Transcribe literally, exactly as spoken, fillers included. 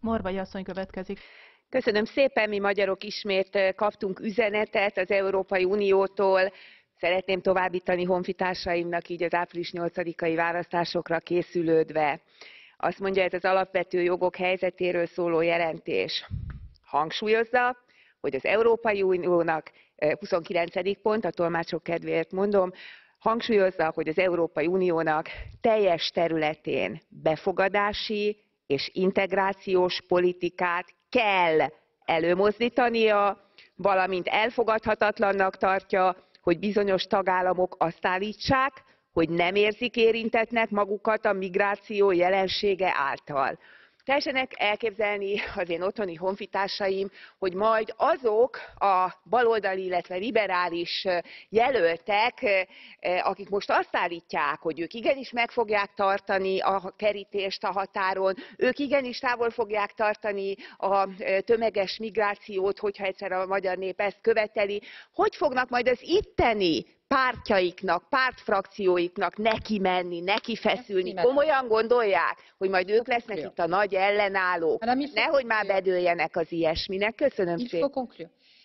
Morvai asszony következik. Köszönöm szépen, mi magyarok ismét kaptunk üzenetet az Európai Uniótól. Szeretném továbbítani honfitársaimnak így az április nyolcadikai választásokra készülődve. Azt mondja, ez az alapvető jogok helyzetéről szóló jelentés hangsúlyozza, hogy az Európai Uniónak, huszonkilencedik pont, a tolmácsok kedvéért mondom, hangsúlyozza, hogy az Európai Uniónak teljes területén befogadási és integrációs politikát kell előmozdítania, valamint elfogadhatatlannak tartja, hogy bizonyos tagállamok azt állítsák, hogy nem érzik érintettnek magukat a migráció jelensége által. Tessenek elképzelni az én otthoni honfitársaim, hogy majd azok a baloldali, illetve liberális jelöltek, akik most azt állítják, hogy ők igenis meg fogják tartani a kerítést a határon, ők igenis távol fogják tartani a tömeges migrációt, hogyha egyszer a magyar nép ezt követeli, hogy fognak majd az itteni pártjaiknak, pártfrakcióiknak neki menni, neki feszülni. Komolyan gondolják, hogy majd ők lesznek itt a nagy ellenállók? Nehogy már bedőljenek az ilyesminek. Köszönöm szépen.